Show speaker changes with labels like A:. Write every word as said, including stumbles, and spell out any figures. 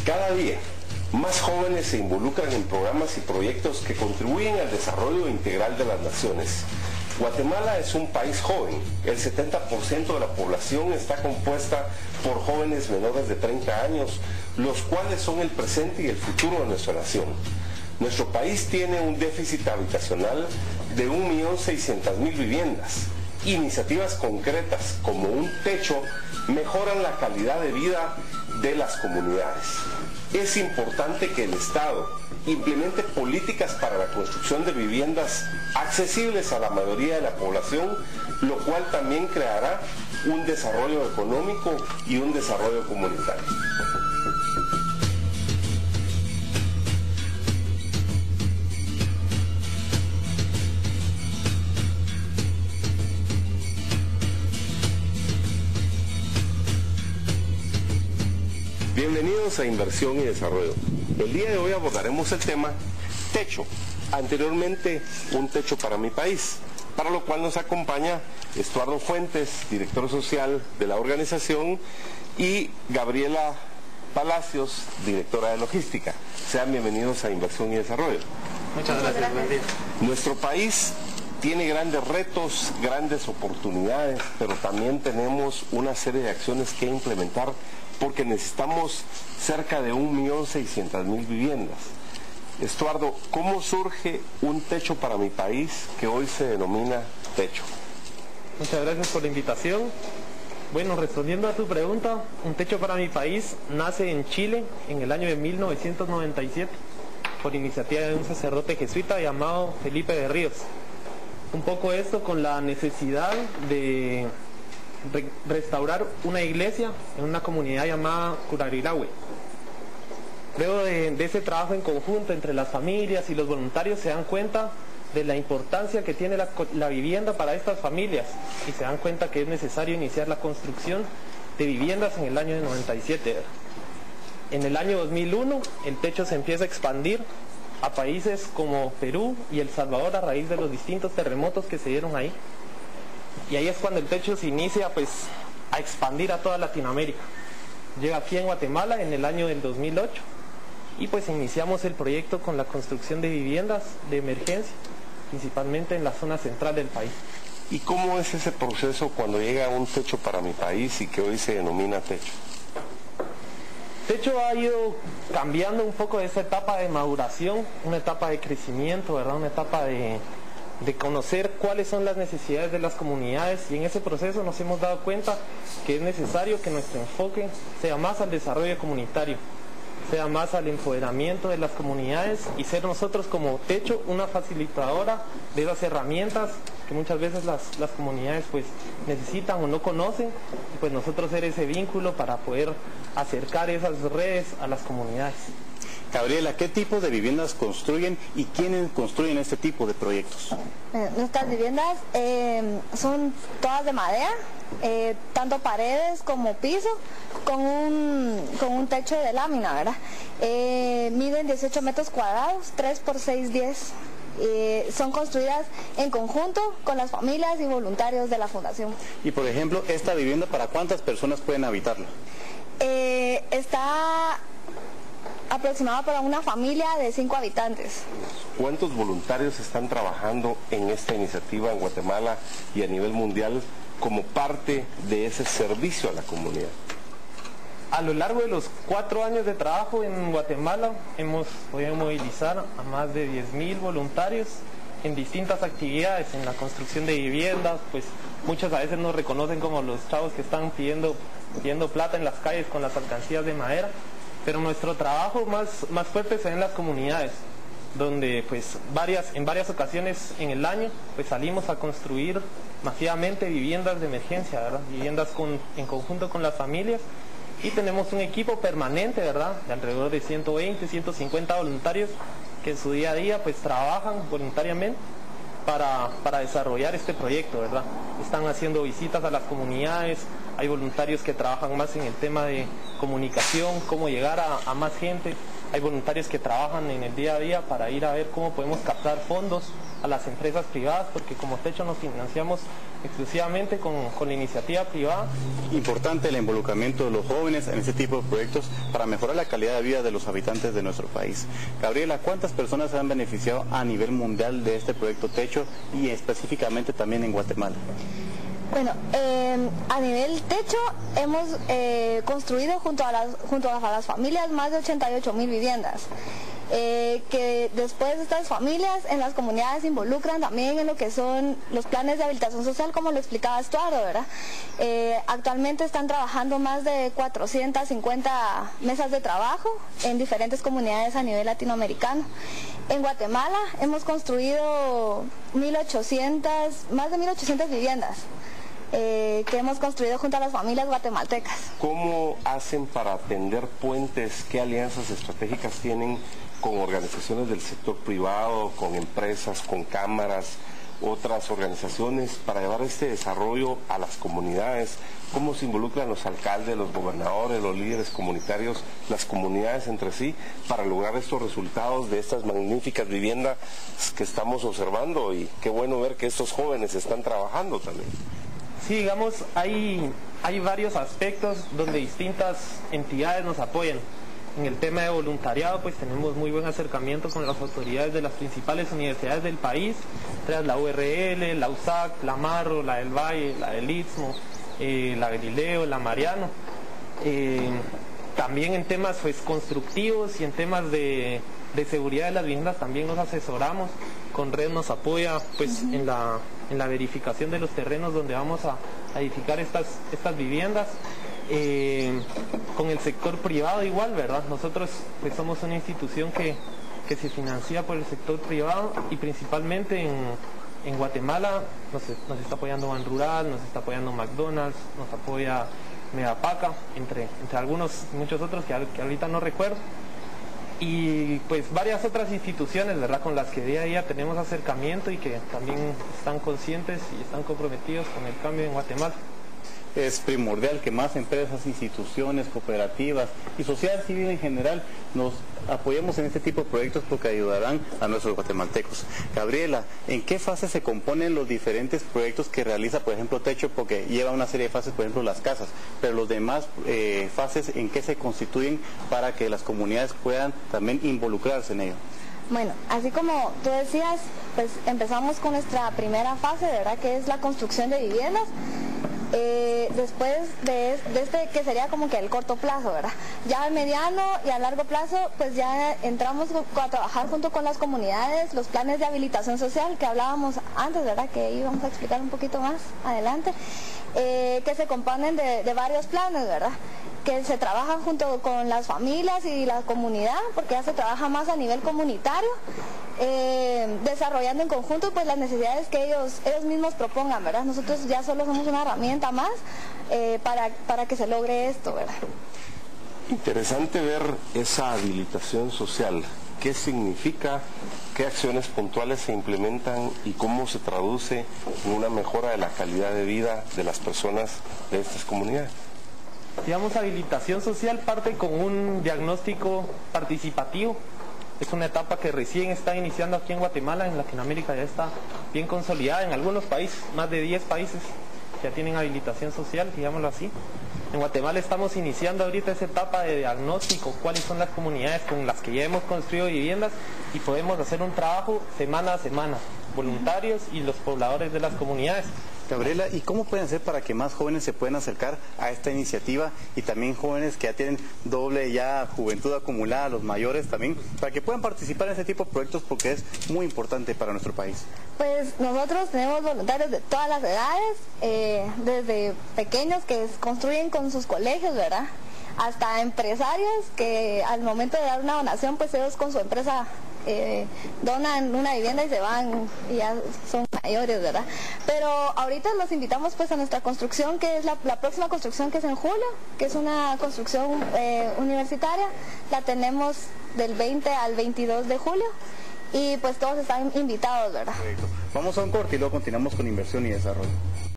A: Cada día, más jóvenes se involucran en programas y proyectos que contribuyen al desarrollo integral de las naciones. Guatemala es un país joven. El setenta por ciento de la población está compuesta por jóvenes menores de treinta años, los cuales son el presente y el futuro de nuestra nación. Nuestro país tiene un déficit habitacional de un millón seiscientas mil viviendas. Iniciativas concretas como un techo mejoran la calidad de vida de las comunidades. Es importante que el Estado implemente políticas para la construcción de viviendas accesibles a la mayoría de la población, lo cual también creará un desarrollo económico y un desarrollo comunitario. Bienvenidos a Inversión y Desarrollo. El día de hoy abordaremos el tema techo. Anteriormente, un techo para mi país, para lo cual nos acompaña Estuardo Fuentes, director social de la organización, y Gabriela Palacios, directora de logística. Sean bienvenidos a Inversión y Desarrollo.
B: Muchas gracias, buen día.
A: Nuestro país tiene grandes retos, grandes oportunidades, pero también tenemos una serie de acciones que implementar porque necesitamos cerca de un millón seiscientas mil viviendas. Estuardo, ¿cómo surge un techo para mi país que hoy se denomina techo?
B: Muchas gracias por la invitación. Bueno, respondiendo a tu pregunta, un techo para mi país nace en Chile en el año de mil novecientos noventa y siete por iniciativa de un sacerdote jesuita llamado Felipe de Ríos. Un poco esto con la necesidad de re restaurar una iglesia en una comunidad llamada Curarirahue. Luego de, de ese trabajo en conjunto entre las familias y los voluntarios se dan cuenta de la importancia que tiene la, la vivienda para estas familias y se dan cuenta que es necesario iniciar la construcción de viviendas en el año de noventa y siete. En el año dos mil uno el techo se empieza a expandir a países como Perú y El Salvador a raíz de los distintos terremotos que se dieron ahí. Y ahí es cuando el techo se inicia pues a expandir a toda Latinoamérica. Llega aquí en Guatemala en el año del dos mil ocho y pues iniciamos el proyecto con la construcción de viviendas de emergencia, principalmente en la zona central del país.
A: ¿Y cómo es ese proceso cuando llega un techo para mi país y que hoy se denomina techo?
B: Techo ha ido cambiando un poco de esa etapa de maduración, una etapa de crecimiento, ¿verdad? Una etapa de, de conocer cuáles son las necesidades de las comunidades, y en ese proceso nos hemos dado cuenta que es necesario que nuestro enfoque sea más al desarrollo comunitario, sea más al empoderamiento de las comunidades y ser nosotros como techo una facilitadora de esas herramientas que muchas veces las, las comunidades pues necesitan o no conocen, y pues nosotros ser ese vínculo para poder acercar esas redes a las comunidades.
C: Gabriela, ¿qué tipo de viviendas construyen y quiénes construyen este tipo de proyectos?
D: Eh, nuestras viviendas eh, son todas de madera, eh, tanto paredes como piso, con un, con un techo de lámina, ¿verdad? Eh, miden dieciocho metros cuadrados, tres por seis, diez. Eh, son construidas en conjunto con las familias y voluntarios de la fundación.
C: Y por ejemplo, ¿esta vivienda para cuántas personas pueden habitarla?
D: Eh, está aproximada para una familia de cinco habitantes.
A: ¿Cuántos voluntarios están trabajando en esta iniciativa en Guatemala y a nivel mundial como parte de ese servicio a la comunidad?
B: A lo largo de los cuatro años de trabajo en Guatemala hemos podido movilizar a más de diez mil voluntarios en distintas actividades, en la construcción de viviendas, pues muchos a veces nos reconocen como los chavos que están pidiendo, pidiendo plata en las calles con las alcancías de madera, pero nuestro trabajo más, más fuerte se ve en las comunidades, donde pues varias, en varias ocasiones en el año pues salimos a construir masivamente viviendas de emergencia, ¿verdad? Viviendas con, en conjunto con las familias. Y tenemos un equipo permanente, ¿verdad?, de alrededor de ciento veinte, ciento cincuenta voluntarios que en su día a día pues trabajan voluntariamente para, para desarrollar este proyecto, ¿verdad? Están haciendo visitas a las comunidades, hay voluntarios que trabajan más en el tema de comunicación, cómo llegar a, a más gente, hay voluntarios que trabajan en el día a día para ir a ver cómo podemos captar fondos a las empresas privadas, porque como Techo nos financiamos exclusivamente con, con la iniciativa privada.
C: Importante el involucramiento de los jóvenes en este tipo de proyectos para mejorar la calidad de vida de los habitantes de nuestro país. Gabriela, ¿cuántas personas se han beneficiado a nivel mundial de este proyecto Techo y específicamente también en Guatemala?
D: Bueno, eh, a nivel Techo hemos eh, construido junto a, las, junto a las familias más de ochenta y ocho mil viviendas. Eh, que después estas familias en las comunidades se involucran también en lo que son los planes de habilitación social, como lo explicaba Estuardo, ¿verdad? Eh, actualmente están trabajando más de cuatrocientas cincuenta mesas de trabajo en diferentes comunidades a nivel latinoamericano. En Guatemala hemos construido mil ochocientas, más de mil ochocientas viviendas. Eh, que hemos construido junto a las familias guatemaltecas.
A: ¿Cómo hacen para tender puentes? ¿Qué alianzas estratégicas tienen con organizaciones del sector privado, con empresas, con cámaras, otras organizaciones para llevar este desarrollo a las comunidades? ¿Cómo se involucran los alcaldes, los gobernadores, los líderes comunitarios, las comunidades entre sí para lograr estos resultados de estas magníficas viviendas que estamos observando? Y qué bueno ver que estos jóvenes están trabajando también.
B: Sí, digamos, hay, hay varios aspectos donde distintas entidades nos apoyan. En el tema de voluntariado, pues tenemos muy buen acercamiento con las autoridades de las principales universidades del país, tras la U R L, la U S A C, la Marro, la del Valle, la del Istmo, eh, la Galileo, la Mariano. Eh, también en temas pues constructivos y en temas de, de seguridad de las viviendas también nos asesoramos. Con Red nos apoya pues uh-huh. en la en la verificación de los terrenos donde vamos a, a edificar estas, estas viviendas. Eh, con el sector privado igual, ¿verdad? Nosotros pues somos una institución que, que se financia por el sector privado y principalmente en, en Guatemala nos, nos está apoyando Ban Rural, nos está apoyando McDonald's, nos apoya Medapaca, entre, entre algunos y muchos otros que, que ahorita no recuerdo. Y pues varias otras instituciones, ¿verdad?, con las que día a día tenemos acercamiento y que también están conscientes y están comprometidos con el cambio en Guatemala.
C: Es primordial que más empresas, instituciones, cooperativas y sociedad civil en general nos apoyemos en este tipo de proyectos porque ayudarán a nuestros guatemaltecos. Gabriela, ¿en qué fases se componen los diferentes proyectos que realiza, por ejemplo, Techo? Porque lleva una serie de fases, por ejemplo, las casas, pero los demás eh, fases, ¿en qué se constituyen para que las comunidades puedan también involucrarse en ello?
D: Bueno, así como tú decías, pues empezamos con nuestra primera fase, ¿verdad?, que es la construcción de viviendas. Eh, después de, de este que sería como que el corto plazo, ¿verdad? Ya al mediano y a largo plazo pues ya entramos a trabajar junto con las comunidades los planes de habilitación social que hablábamos antes, ¿verdad?, que íbamos a explicar un poquito más adelante, eh, que se componen de, de varios planes, ¿verdad?, que se trabajan junto con las familias y la comunidad, porque ya se trabaja más a nivel comunitario, eh, desarrollando en conjunto pues las necesidades que ellos, ellos mismos propongan, ¿verdad? Nosotros ya solo somos una herramienta más eh, para, para que se logre esto, ¿verdad?
A: Interesante ver esa habilitación social. ¿Qué significa? ¿Qué acciones puntuales se implementan y cómo se traduce en una mejora de la calidad de vida de las personas de estas comunidades?
B: Digamos, habilitación social parte con un diagnóstico participativo. Es una etapa que recién está iniciando aquí en Guatemala. En Latinoamérica ya está bien consolidada. En algunos países, más de diez países ya tienen habilitación social, digámoslo así. En Guatemala estamos iniciando ahorita esa etapa de diagnóstico, cuáles son las comunidades con las que ya hemos construido viviendas y podemos hacer un trabajo semana a semana, voluntarios y los pobladores de las comunidades.
C: Gabriela, ¿y cómo pueden hacer para que más jóvenes se puedan acercar a esta iniciativa y también jóvenes que ya tienen doble ya juventud acumulada, los mayores también, para que puedan participar en este tipo de proyectos porque es muy importante para nuestro país?
D: Pues nosotros tenemos voluntarios de todas las edades, eh, desde pequeños que construyen con sus colegios, ¿verdad?, hasta empresarios que al momento de dar una donación, pues ellos con su empresa eh, donan una vivienda y se van y ya son mayores, ¿verdad? Pero ahorita los invitamos pues a nuestra construcción, que es la, la próxima construcción, que es en julio, que es una construcción eh, universitaria. La tenemos del veinte al veintidós de julio y pues todos están invitados, ¿verdad?
C: Perfecto. Vamos a un corte y luego continuamos con inversión y desarrollo.